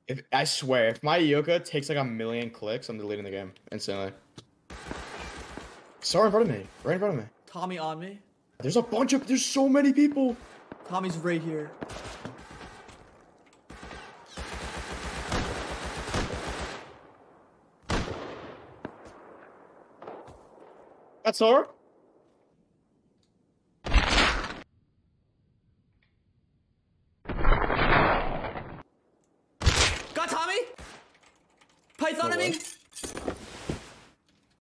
If I swear, if my eoka takes like 1,000,000 clicks, I'm deleting the game instantly. So in front of me, right in front of me. Tommy on me. There's so many people. Tommy's right here. That's her. Got Tommy. Python, No I mean. way.